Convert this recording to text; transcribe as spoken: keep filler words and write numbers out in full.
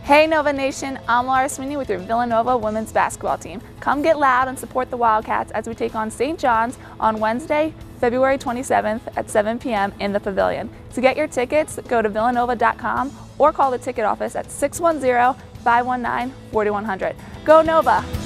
Hey Nova Nation, I'm Laura Sweeney with your Villanova women's basketball team. Come get loud and support the Wildcats as we take on Saint John's on Wednesday, February twenty-seventh at seven p m in the Pavilion. To get your tickets, go to villanova dot com or call the ticket office at six one zero, five one nine, four one zero zero. Go Nova!